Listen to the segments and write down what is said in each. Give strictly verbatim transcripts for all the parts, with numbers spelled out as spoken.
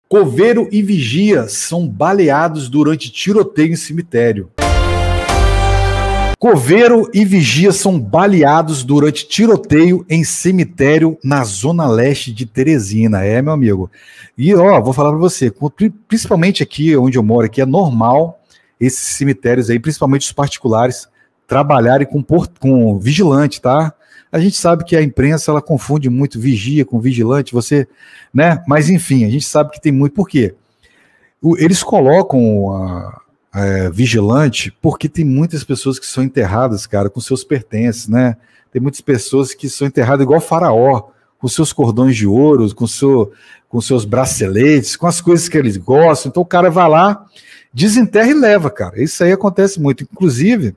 Coveiro e vigia são baleados durante tiroteio em cemitério. Coveiro e vigia são baleados durante tiroteio em cemitério na zona leste de Teresina. É, meu amigo. E, ó, vou falar para você, principalmente aqui onde eu moro, aqui é normal esses cemitérios aí, principalmente os particulares, trabalharem com, com vigilante, tá? A gente sabe que a imprensa, ela confunde muito vigia com vigilante, você, né? Mas, enfim, a gente sabe que tem muito. Por quê? O, eles colocam a, a vigilante porque tem muitas pessoas que são enterradas, cara, com seus pertences, né? Tem muitas pessoas que são enterradas igual faraó, com seus cordões de ouro, com, seu, com seus braceletes, com as coisas que eles gostam. Então o cara vai lá, desenterra e leva, cara. Isso aí acontece muito. Inclusive,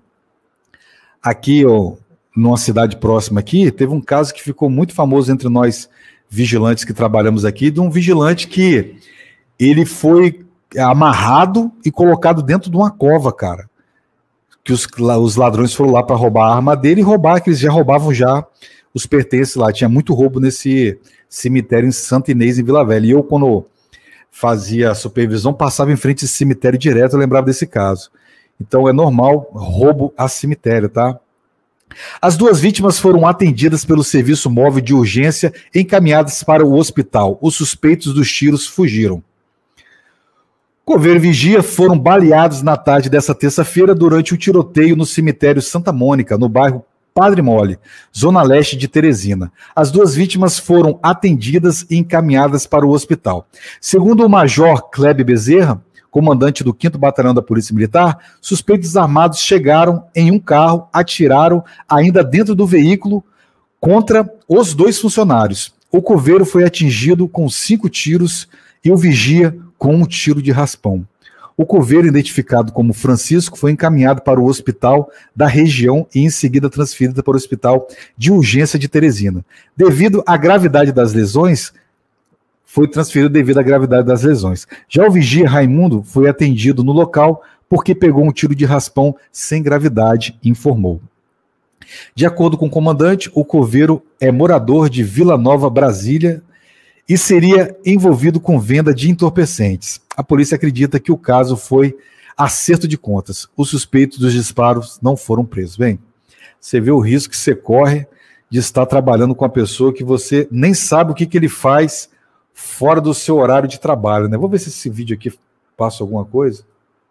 aqui, ó, numa cidade próxima aqui, teve um caso que ficou muito famoso entre nós vigilantes que trabalhamos aqui, de um vigilante que ele foi amarrado e colocado dentro de uma cova, cara. Que os, os ladrões foram lá para roubar a arma dele e roubar, que eles já roubavam já os pertences lá. Tinha muito roubo nesse cemitério em Santa Inês, em Vila Velha. E eu, quando fazia a supervisão, passava em frente a esse cemitério direto, eu lembrava desse caso. Então é normal roubo a cemitério, tá? As duas vítimas foram atendidas pelo serviço móvel de urgência e encaminhadas para o hospital. Os suspeitos dos tiros fugiram. Coveiro e vigia foram baleados na tarde dessa terça-feira durante um tiroteio no cemitério Santa Mônica, no bairro Padre Mole, zona leste de Teresina. As duas vítimas foram atendidas e encaminhadas para o hospital. Segundo o major Kleber Bezerra, comandante do quinto Batalhão da Polícia Militar, suspeitos armados chegaram em um carro, atiraram ainda dentro do veículo contra os dois funcionários. O coveiro foi atingido com cinco tiros e o vigia com um tiro de raspão. O coveiro, identificado como Francisco, foi encaminhado para o hospital da região e em seguida transferido para o hospital de urgência de Teresina. Devido à gravidade das lesões, foi transferido devido à gravidade das lesões. Já o vigia Raimundo foi atendido no local porque pegou um tiro de raspão sem gravidade, informou. De acordo com o comandante, o coveiro é morador de Vila Nova, Brasília, e seria envolvido com venda de entorpecentes. A polícia acredita que o caso foi acerto de contas. Os suspeitos dos disparos não foram presos. Bem, você vê o risco que você corre de estar trabalhando com uma pessoa que você nem sabe o que, que ele faz fora do seu horário de trabalho, né? Vou ver se esse vídeo aqui passa alguma coisa.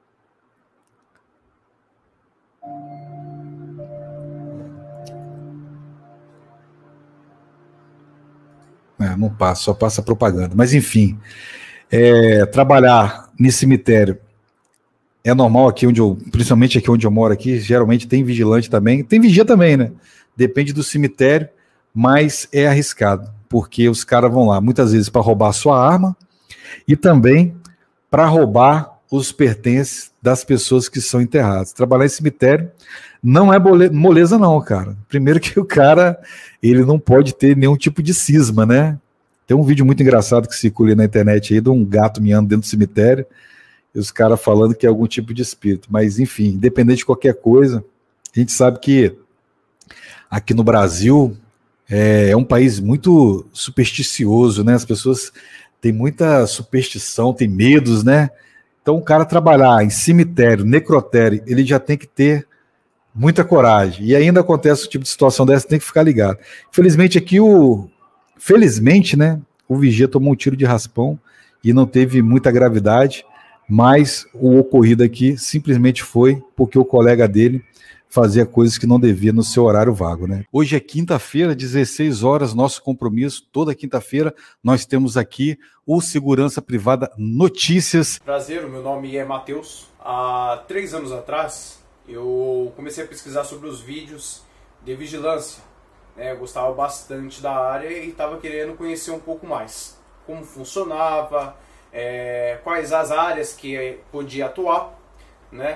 É, não passa, só passa propaganda. Mas, enfim, é, trabalhar nesse cemitério é normal aqui onde eu, principalmente aqui onde eu moro aqui, geralmente tem vigilante também, tem vigia também, né? Depende do cemitério, mas é arriscado, porque os caras vão lá, muitas vezes para roubar a sua arma e também para roubar os pertences das pessoas que são enterradas. Trabalhar em cemitério não é moleza não, cara. Primeiro que o cara, ele não pode ter nenhum tipo de cisma, né? Tem um vídeo muito engraçado que circula na internet aí de um gato miando dentro do cemitério e os caras falando que é algum tipo de espírito. Mas, enfim, independente de qualquer coisa, a gente sabe que aqui no Brasil é, é um país muito supersticioso, né? As pessoas têm muita superstição, têm medos, né? Então, o cara trabalhar em cemitério, necrotério, ele já tem que ter muita coragem. E ainda acontece um tipo de situação dessa, tem que ficar ligado. Felizmente aqui o... Felizmente, né? O vigia tomou um tiro de raspão e não teve muita gravidade, mas o ocorrido aqui simplesmente foi porque o colega dele fazia coisas que não devia no seu horário vago, né? Hoje é quinta-feira, dezesseis horas, nosso compromisso. Toda quinta-feira nós temos aqui o Segurança Privada Notícias. Prazer, o meu nome é Matheus. Há três anos atrás, eu comecei a pesquisar sobre os vídeos de vigilância. Eu gostava bastante da área e estava querendo conhecer um pouco mais. Como funcionava, é, quais as áreas que podia atuar, né?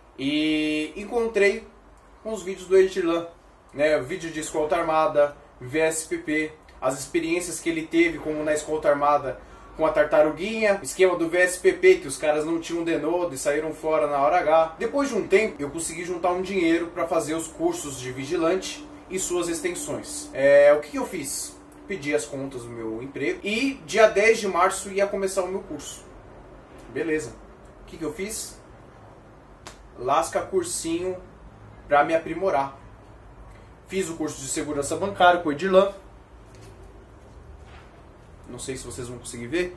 E encontrei com os vídeos do Edirlan, né? Vídeo de escolta armada, V S P P, as experiências que ele teve como na escolta armada com a tartaruguinha, esquema do V S P P, que os caras não tinham denodo e saíram fora na hora H. Depois de um tempo, eu consegui juntar um dinheiro para fazer os cursos de vigilante e suas extensões. É, o que, que eu fiz? pedi as contas do meu emprego e dia dez de março ia começar o meu curso. Beleza. O que, que eu fiz? Lasca cursinho para me aprimorar. Fiz o curso de segurança bancária com o Edirlan. Não sei se vocês vão conseguir ver.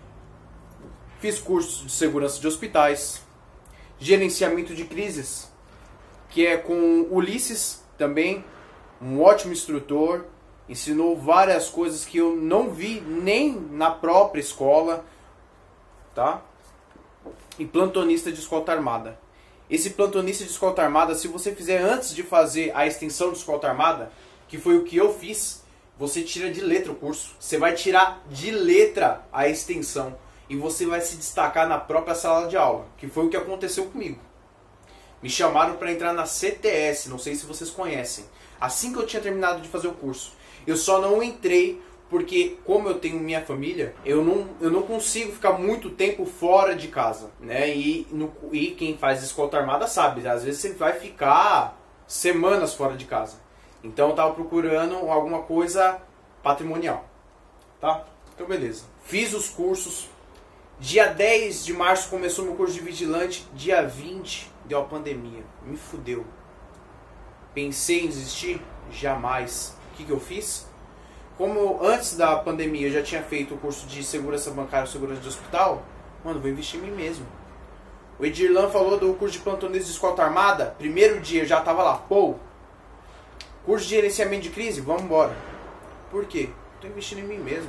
Fiz curso de segurança de hospitais, gerenciamento de crises, que é com o Ulisses também, um ótimo instrutor, ensinou várias coisas que eu não vi nem na própria escola, tá? E plantonista de escolta armada. Esse plantonista de escolta armada, se você fizer antes de fazer a extensão de escolta armada, que foi o que eu fiz, você tira de letra o curso. Você vai tirar de letra a extensão. E você vai se destacar na própria sala de aula. Que foi o que aconteceu comigo. Me chamaram para entrar na C T S. Não sei se vocês conhecem. Assim que eu tinha terminado de fazer o curso. Eu só não entrei porque, como eu tenho minha família, eu não, eu não consigo ficar muito tempo fora de casa. Né? E, no, e quem faz escolta armada sabe. Às vezes você vai ficar semanas fora de casa. Então eu estava procurando alguma coisa patrimonial, tá? Então beleza. Fiz os cursos. Dia dez de março começou meu curso de vigilante. Dia vinte deu a pandemia. Me fudeu. Pensei em desistir? Jamais. O que, que eu fiz? Como antes da pandemia eu já tinha feito o curso de segurança bancária e segurança de hospital, mano, vou investir em mim mesmo. O Edirlan falou do curso de plantonista de escolta armada. Primeiro dia eu já tava lá. Pô, curso de gerenciamento de crise, vamos embora. Por quê? Estou investindo em mim mesmo.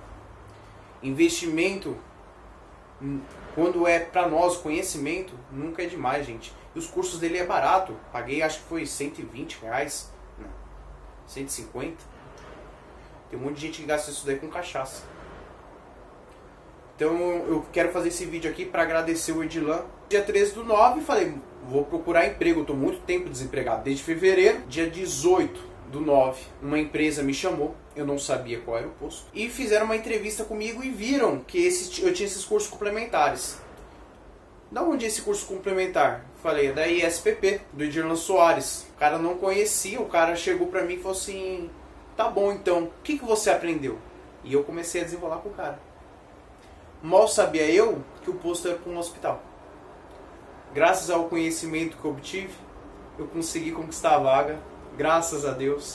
Investimento, quando é pra nós conhecimento, nunca é demais, gente. E os cursos dele é barato. Paguei, acho que foi cento e vinte reais. Não, cento e cinquenta. Tem um monte de gente que gasta isso daí com cachaça. Então eu quero fazer esse vídeo aqui para agradecer o Edirlan. Dia treze do nove, falei, vou procurar emprego. Eu tô muito tempo desempregado, desde fevereiro. Dia dezoito do nove, uma empresa me chamou. Eu não sabia qual era o posto. E fizeram uma entrevista comigo e viram que esse, eu tinha esses cursos complementares. Da onde é esse curso complementar? Falei, é da I S P P, do Edirlan Soares. O cara não conhecia, o cara chegou pra mim e falou assim, tá bom então, o que, que você aprendeu? E eu comecei a desenrolar com o cara. Mal sabia eu que o posto era para um hospital. Graças ao conhecimento que eu obtive, eu consegui conquistar a vaga. Graças a Deus.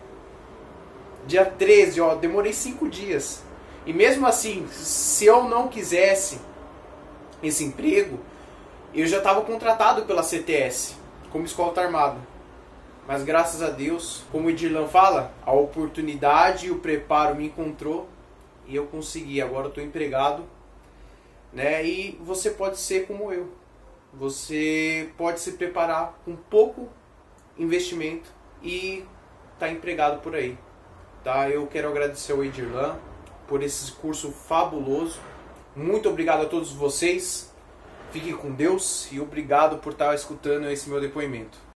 Dia treze, ó, demorei cinco dias. E mesmo assim, se eu não quisesse esse emprego, eu já estava contratado pela C T S, como escolta armada. Mas graças a Deus, como o Edirlan fala, a oportunidade e o preparo me encontrou. E eu consegui, agora eu estou empregado, né? E você pode ser como eu. Você pode se preparar com pouco investimento e tá empregado por aí, tá? Eu quero agradecer ao Edirlan por esse curso fabuloso. Muito obrigado a todos vocês. Fiquem com Deus e obrigado por estar escutando esse meu depoimento.